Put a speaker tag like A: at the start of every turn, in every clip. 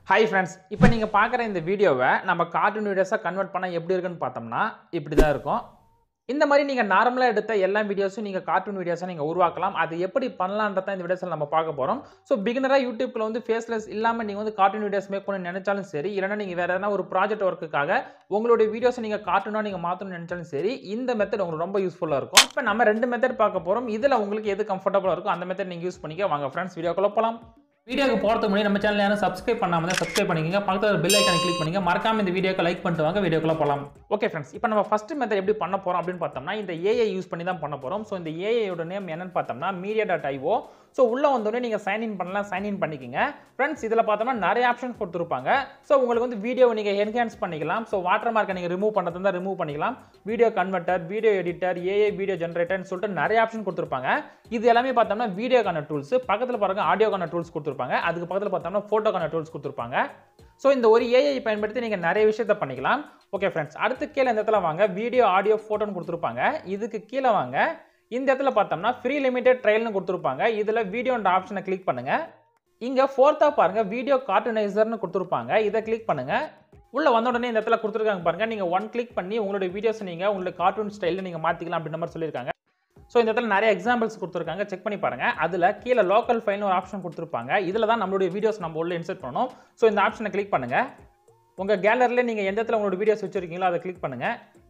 A: Hi friends, இப்போ நீங்க பார்க்குற இந்த வீடியோவை நம்ம கார்ட்டூன் வீடியோஸா கன்வெர்ட் பண்ணா எப்படி இருக்குன்னு பார்த்தோம்னா இப்படி தான் இருக்கும். இந்த மாதிரி நீங்க நார்மலா எடுத்த எல்லா வீடியோஸும் நீங்க கார்ட்டூன் வீடியோஸா நீங்க உருவாக்கலாம். அது எப்படி பண்ணலாம்ன்றத இந்த வீடியோஸ்ல நம்ம பார்க்க போறோம். சோ பிகினரா YouTubeல வந்து ஃபேஸ்லெஸ் இல்லாம நீங்க வந்து கார்ட்டூன் வீடியோஸ் மேக் பண்ண நினைச்சாலும் சரி, இல்லனா நீங்க வேற ஏதாவது ஒரு ப்ராஜெக்ட் வொர்க்குக்காக உங்களுடைய வீடியோஸை நீங்க கார்ட்டூனா நீங்க மாத்தணும்னு நினைச்சாலும் சரி, இந்த மெத்தட் உங்களுக்கு ரொம்ப யூஸ்ஃபுல்லா இருக்கும். இப்போ நம்ம ரெண்டு மெத்தட் பார்க்க போறோம். இதுல உங்களுக்கு எது கம்ஃபர்ட்டபிளா இருக்கோ அந்த மெத்தட் நீங்க யூஸ் பண்ணிக்க. வாங்க फ्रेंड्स வீடியோக்குள்ள போலாம். வீடியோக்கு போறதுக்கு முன்னாடி நம்ம சேனலை யாரும் சப்ஸ்கிரைப் பண்ணாம இருந்தா சப்ஸ்கிரைப் பண்ணிக்கங்க. பக்கத்துல பெல் ஐகானை கிளிக் பண்ணுங்க. மறக்காம இந்த வீடியோக்கு லைக் பண்ணிட்டு வாங்க. வீடியோக்குள்ள போலாம். ஓகே फ्रेंड्स, இப்போ நம்ம ஃபர்ஸ்ட் மெத்தட் எப்படி பண்ண போறோம் அப்படினு பார்த்தோம்னா இந்த AI யூஸ் பண்ணி தான் பண்ண போறோம். சோ இந்த AI யோட நேம் என்னன்னு பார்த்தோம்னா media.io. சோ உள்ள வந்தோனே நீங்க சைன் இன் பண்ணலாம். சைன் இன் பண்ணிக்கங்க. फ्रेंड्स இதல பார்த்தோம்னா நிறைய ஆப்ஷன்ஸ் கொடுத்திருப்பாங்க. சோ உங்களுக்கு வந்து வீடியோவை நீங்க என்ஹான்ஸ் பண்ணிக்கலாம். சோ வாட்டர் மார்க்கை நீங்க ரிமூவ் பண்றதா இருந்தா ரிமூவ் பண்ணிக்கலாம். Video converter, video editor, AI video ஜெனரேட்டர்னு சொல்லிட்டு நிறைய ஆப்ஷன் கொடுத்திருப்பாங்க. இது எல்லாமே பார்த்தோம்னா வீடியோக்கான டூல்ஸ். பக்கத்துல பாருங்க ஆடியோக்கான டூல்ஸ் கொடுத்திருப்பாங்க. அதுக்கு பக்கத்துல பார்த்தோம்னா போட்டோக்கான டூல்ஸ் கொடுத்திருப்பாங்க. சோ இந்த ஒரு AI பயன்படுத்தி நீங்க நிறைய விஷயத்தை பண்ணிக்கலாம். ஓகே फ्रेंड्स, அடுத்து கீழ இந்த இடத்துல வாங்க. வீடியோ ஆடியோ போட்டோன்னு கொடுத்திருப்பாங்க. இதுக்கு கீழ வாங்க. இந்த இடத்துல பார்த்தோம்னா ஃப்ரீ லிமிடெட் ட்ரையல்னு கொடுத்திருப்பாங்க. இதுல வீடியோன்ற ஆப்ஷனை கிளிக் பண்ணுங்க. இங்க ஃபோர்த்தா பாருங்க வீடியோ கார்ட்டூனைசர்னு கொடுத்திருப்பாங்க. இத கிளிக் பண்ணுங்க. உள்ள வந்த உடனே இந்த இடத்துல கொடுத்திருக்காங்க பாருங்க. நீங்க ஒன் கிளிக் பண்ணி உங்களுடைய வீடியோஸ் நீங்க உங்களுடைய கார்ட்டூன் ஸ்டைல்ல நீங்க மாத்திக்கலாம் அப்படின்ற மாதிரி சொல்லிருக்காங்க. சோ இந்த இடத்துல நிறைய எக்ஸாம்பிள்ஸ் கொடுத்திருக்காங்க. செக் பண்ணி பாருங்க. அதுல கீழ லோக்கல் ஃபைல்னு ஒரு ஆப்ஷன் கொடுத்திருப்பாங்க. இதுல தான் நம்மளுடைய வீடியோஸ் நம்ம உள்ள இன்சர்ட் பண்ணனும். சோ இந்த ஆப்ஷனை கிளிக் பண்ணுங்க. உங்க கேலரியில நீங்க எந்த இடத்துல உங்களுடைய வீடியோஸ் வச்சிருக்கீங்களோ அதை கிளிக் பண்ணுங்க.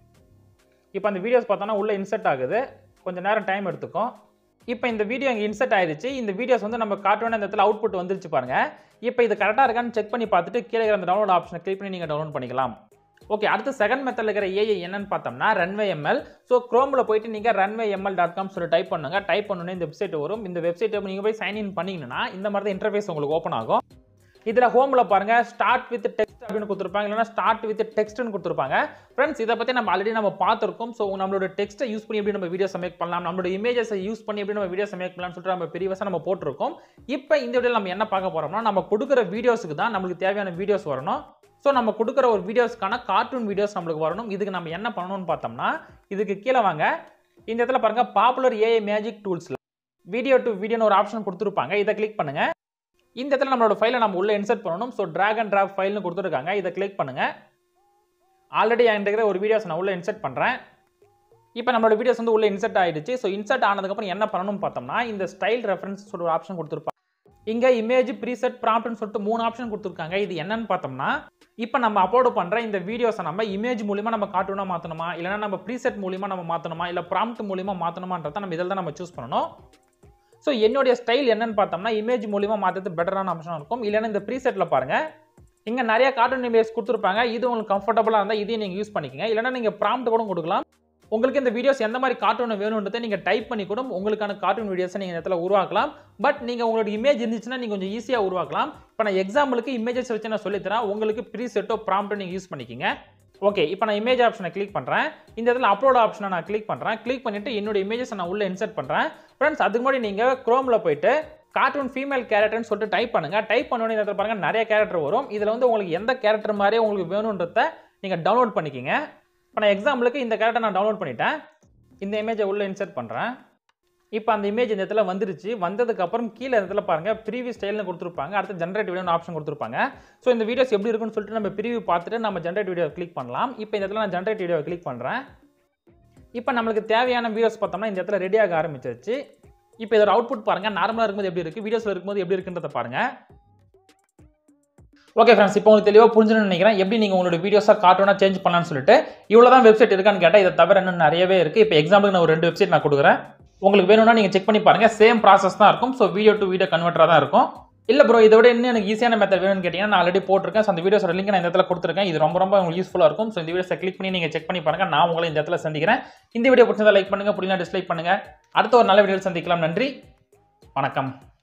A: இப்போ அந்த வீடியோஸ் பார்த்தோம்னா உள்ள இன்சர்ட் ஆகுது. கொஞ்ச நேரம் டைம் எடுத்துக்கும். இப்போ இந்த வீடியோ இங்க இன்சர்ட் ஆயிருச்சு. இந்த வீடியோஸ் வந்து நம்ம கார்ட்டூனா இந்த இடத்துல அவுட்புட் வந்துருச்சு பாருங்க. இப்போ இது கரெக்ட்டா இருக்கான்னு செக் பண்ணி பார்த்துட்டு கீழ இருக்கிற அந்த டவுன்லோட் ஆப்ஷனை கிளிக் பண்ணி நீங்க டவுன்லோட் பண்ணிக்கலாம். ஓகே, அடுத்து செகண்ட் மெத்தட்ல இருக்கிற AI என்னன்னு பார்த்தோம்னா runwayml. சோ Chromeல போய்ட்டு நீங்க runwayml.com சொல்லி டைப் பண்ணுங்க. டைப் பண்ணனும் இந்த வெப்சைட் வரும். இந்த வெப்சைட்டை நீங்க போய் சைன் இன் பண்ணீங்கனா இந்த மாதிரி தான் இன்டர்ஃபேஸ் உங்களுக்கு ஓபன் ஆகும். இதுல ஹோம்ல பாருங்க ஸ்டார்ட் வித் டெக்ஸ்ட் அப்படினு கொடுத்திருப்பாங்க. இல்லனா ஸ்டார்ட் வித் டெக்ஸ்ட்னு கொடுத்திருப்பாங்க. फ्रेंड्स இத பத்தி நம்ம ஆல்ரெடி பார்த்திருக்கோம். சோ நம்மளோட டெக்ஸ்ட்டை யூஸ் பண்ணி எப்படி நம்ம வீடியோஸ் மேக் பண்ணலாம், நம்மளோட இமேजेस யூஸ் பண்ணி எப்படி நம்ம வீடியோஸ் மேக் பண்ணலாம்னு சொல்லிட்டு நம்ம ப்ரீவியஸா நம்ம போட்டுருக்கோம். இப்போ இந்த வீடியோல நம்ம என்ன பார்க்க போறோம்னா நம்ம கொடுக்கிற வீடியோஸ்க்கு தான் நமக்கு தேவையான வீடியோஸ் வரணும். சோ நம்ம கொடுக்கிற ஒரு வீடியோஸ்க்கான கார்ட்டூன் வீடியோஸ் நமக்கு வரணும். இதுக்கு நம்ம என்ன பண்ணனும்னு பார்த்தோம்னா இதுக்கு கீழ வாங்க. இந்த இடத்துல பாருங்க பாப்புலர் AI மேஜிக் டூல்ஸ்ல வீடியோ டு வீடியோன்னு ஒரு ஆப்ஷன் கொடுத்திருப்பாங்க. இத கிளிக் பண்ணுங்க. இந்த இடத்துல நம்மளோட ஃபைலை நம்ம உள்ள இன்சர்ட் பண்ணனும். சோ drag and drop ஃபைல்னு கொடுத்திருக்காங்க. இத கிளிக் பண்ணுங்க. ஆல்ரெடி என்கிட்ட இருக்கிற ஒரு வீடியோஸ் நான் உள்ள இன்சர்ட் பண்றேன். இப்போ நம்மளோட வீடியோஸ் வந்து உள்ள இன்சர்ட் ஆயிடுச்சு. சோ இன்சர்ட் ஆனதுக்கு அப்புறம் என்ன பண்ணனும்னு பார்த்தோம்னா இந்த ஸ்டைல் ரெஃபரன்ஸ் சொல்ற ஒரு ஆப்ஷன் கொடுத்திருப்பாங்க. இங்க இமேஜ் ப்ரீசெட் ப்ராம்ப்ட்னு சொல்லிட்டு மூணு ஆப்ஷன் கொடுத்திருக்காங்க. இது என்னன்னு பார்த்தோம்னா இப்போ நம்ம அப்லோட் பண்ற இந்த வீடியோஸை நம்ம இமேஜ் மூலமா நம்ம கார்ட்டூனா மாத்தணுமா, இல்லனா நம்ம ப்ரீசெட் மூலமா நம்ம மாத்தணுமா, இல்ல ப்ராம்ப்ட் மூலமா மாத்தணுமான்றத நம்ம இதெல்லாம் நம்ம சூஸ் பண்ணனும். சோ என்னோட ஸ்டைல் என்னன்னு பார்த்தோம்னா இமேஜ் மூலமா மாத்துறது பெட்டரான ஆப்ஷனா இருக்கும். இல்லனா இந்த ப்ரீசெட்ல பாருங்க. இங்க நிறைய கார்ட்டூன் இமேஜ் கொடுத்திருப்பாங்க. இது உங்களுக்கு கம்ஃபர்ட்டபிளா இருந்தா இதையும் நீங்க யூஸ் பண்ணிக்கங்க. இல்லனா நீங்க ப்ராம்ப்ட் கூட கொடுக்கலாம். உங்களுக்கு இந்த வீடியோஸ் எந்த மாதிரி கார்ட்டூன் வேணும்ன்றதை நீங்க டைப் பண்ணி கூட உங்களுக்கான கார்ட்டூன் வீடியோஸை நீங்க இந்த இடத்துல உருவாக்கலாம். பட் நீங்க உங்களோட இமேஜ் இருந்துச்சுன்னா நீங்க கொஞ்சம் ஈஸியா உருவாக்கலாம். இப்போ நான் எக்ஸாம்பிளுக்கு இமேजेस வச்சு நான் சொல்லி தரேன். உங்களுக்கு ப்ரீசெட்டோ ப்ராம்ப்ட்டோ நீங்க யூஸ் பண்ணிக்கங்க. ஓகே, இப்போ நான் இமேஜ் ஆப்ஷனை கிளிக் பண்றேன். இந்த இடத்துல அப்லோட் ஆப்ஷனை நான் கிளிக் பண்றேன். கிளிக் பண்ணிட்டு என்னோட இமேजेस நான் உள்ள இன்சர்ட் பண்றேன். फ्रेंड्स அதுக்கு முன்னாடி நீங்க Chromeல போய்ட்டு கார்ட்டூன் ஃபீமேல் கேரக்டர்னு சொல்லிட்டு டைப் பண்ணுங்க. டைப் பண்ண உடனே இந்த இடத்துல பாருங்க நிறைய கேரக்டர் வரும். இதுல வந்து உங்களுக்கு எந்த கேரக்டர் மாதிரியே உங்களுக்கு வேணும்ன்றதை நீங்க டவுன்லோட் பண்ணிக்கங்க. இப்போ நான் எக்ஸாம்பிளுக்கு இந்த கேரக்டர் நான் டவுன்லோட் பண்ணிட்டேன். இந்த இமேஜை உள்ள இன்சர்ட் பண்றேன். இப்போ அந்த இமேஜ் இந்த இடத்துல வந்துருச்சு. வந்ததுக்கு அப்புறம் கீழ இந்த இடத்துல பாருங்க ப்ரீவியூ ஸ்டைல்னு கொடுத்திருப்பாங்க. அடுத்து ஜெனரேட் வீடியோன்னு ஆப்ஷன் கொடுத்திருப்பாங்க. சோ இந்த வீடியோஸ் எப்படி இருக்குன்னு சொல்லிட்டு நம்ம ப்ரீவியூ பார்த்துட்டு நம்ம ஜெனரேட் வீடியோ கிளிக் பண்ணலாம். இப்போ இந்த இடத்துல நான் ஜெனரேட் வீடியோ கிளிக் பண்றேன். இப்போ நமக்கு தேவையான வீடியோஸ் பார்த்தோம்னா இந்த இடத்துல ரெடி ஆக ஆரம்பிச்சிருச்சு. இப்போ இதோட அவுட்புட் பாருங்க. நார்மலா இருக்கும்போது எப்படி இருக்கு, வீடியோஸ்ல இருக்கும்போது எப்படி இருக்குன்றத பாருங்க. ஓகே फ्रेंड्स, இப்போ உங்களுக்கு தெளிவா புரிஞ்சுன்னு நினைக்கிறேன். எப்படி நீங்க உங்களோட வீடியோஸா கார்ட்டூனா சேஞ்ச் பண்ணலாம்னு சொல்லிட்டு. இவ்வளவுதான் வெப்சைட் இருக்கான்னு கேட்டா இத தவிர இன்னும் நிறையவே இருக்கு. இப்போ எக்ஸாம்பிளுக்கு நான் ஒரு ரெண்டு வெப்சைட் நான் கொடுக்குறேன். உங்களுக்கு வேணும்னா நீங்க செக் பண்ணி பாருங்க. சேம் ப்ராசஸ் தான் இருக்கும். சோ வீடியோ டு வீடியோ கன்வெர்ட்டரா தான் இருக்கும். இல்ல ப்ரோ இதை விட இன்னும் எனக்கு ஈஸியான மெத்தட் வேணும்னு கேட்டீங்கன்னா நான் ஆல்ரெடி போட்டுருக்கேன். அந்த வீடியோஸோட லிங்க் நான் இந்த இடத்துல கொடுத்துருக்கேன். இது ரொம்ப உங்களுக்கு யூஸ்ஃபுல்லா இருக்கும். சோ இந்த வீடியோஸை கிளிக் பண்ணி நீங்க செக் பண்ணி பாருங்க. நான் உங்களை இந்த இடத்துல சந்திக்கிறேன். இந்த வீடியோ பிடிச்சதா லைக் பண்ணுங்க, பிடிக்கலனா டிஸ்லைக் பண்ணுங்க. அடுத்த ஒரு நல்ல வீடியோல சந்திக்கலாம். நன்றி, வணக்கம்.